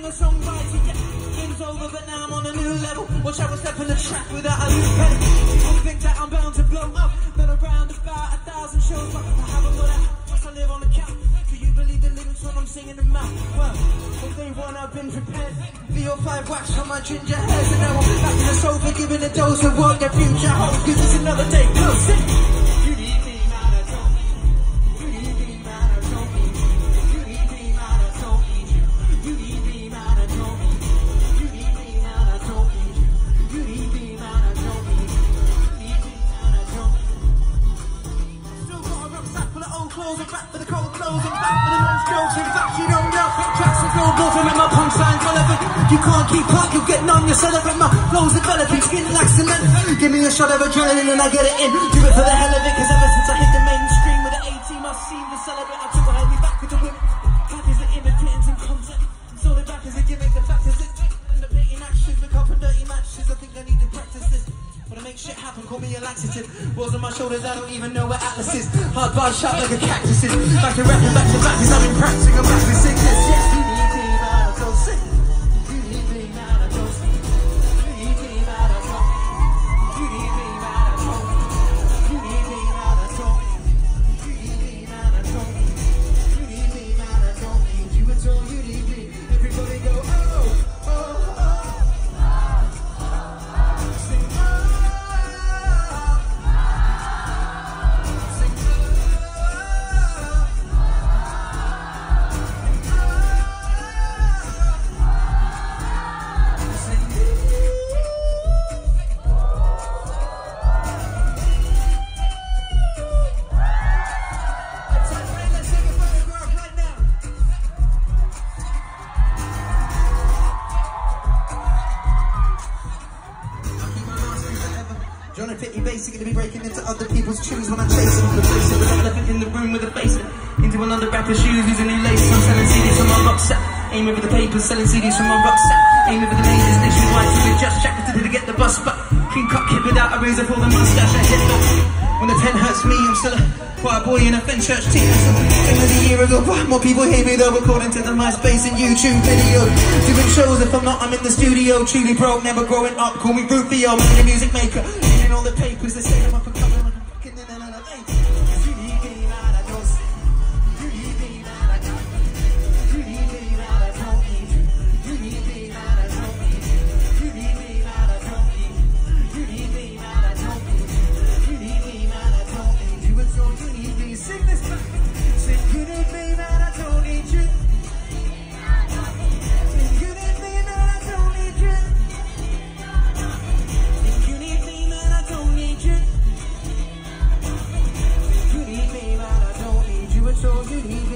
a songwriter, yeah. Game's over, but now I'm on a new level. Watch how I step in the track without a loose pedal. People think that I'm bound to blow up. Been around about 1,000 shows, but I haven't got a house, I live on the couch. Do you believe the lyrics when I'm singing them out? Well, from day one I've been prepared. 3 or 5 wax on my ginger hairs, and now I'm back to the sofa giving a dose of what the future holds. Cause it's another day close. You need me, man, I don't need you. You need me, man, I don't need you. You need me, man, I don't need you. You need me, man, I don't need you. You need me, man, I don't need you. You need me, man, I don't need you. You need me, man, I don't need you. Still got a rucksack full of old clothes, and back for the cold clothes, and back for the nose jokes. In fact, you don't know. Tracks and gold balls, and with my punchlines relevant. You can't keep up, you'll get numb, you're celebrate. My flow's developing, skin like cement. Give me a shot of adrenaline and I get it in. Do it for the hell of it, cause ever since I hit the mainstream with the 18, I've seen the celebrate. I took a heavy back with the whip. Back is the imitators and concept. So the back is a gimmick, the fact is it. And the blatant actions, the cup and dirty matches. I think I need to practice this. When I make shit happen, call me a laxative. Balls on my shoulders, I don't even know where Atlas is. Hard bars shot like a cactus is. Back to rapping, back to back, cause I've been practicing. I'm back with sickness, yes. You need me, man, I'm so sick. You need me, man, I'm so sick. You need me, man, I'm so sick. You need me, man, I'm so sick. You need me, man, I'm so sick. You need me, man, I'm so sick. You need me, man, I don't need you at all. You need me. Everybody go, oh, oh, oh. Sing, oh. John and Pitty basically be breaking into other people's tunes when I chase them. Replace it with an elephant in the room with a face into another rapper's shoes, using new laces. I'm selling CDs from my rucksack, aiming for the papers, selling CDs from my rucksack, aiming for the majors nationwide. So we just jacked to get the bus back. Clean cut kid without a razor for the mustache. I hit back. When the pen hurts me, I'm still a choir boy in a Fenchurch team. Same as a year ago, but more people hear me though, according to the MySpace and YouTube videos. Doing shows, if I'm not, I'm in the studio. Truly broke, never growing up. Call me Rufio, I'm the music maker. In all the papers, they say I'm up and coming like I'm fucking in an elevator. You need me, man, I don't see. You need me, man, I don't need you. You need me, man, I don't need you. You need me, man, I don't need you. You need me, man, I don't need you. You need me, man, I don't need you. You need me, man, I don't need you. It's all you need me. Sing this back. Sing, you need me, man, I don't need you. Sing, you need me, man, I don't need you. You need me, man, I don't need you. You need me, man, I don't need you. It's all you need.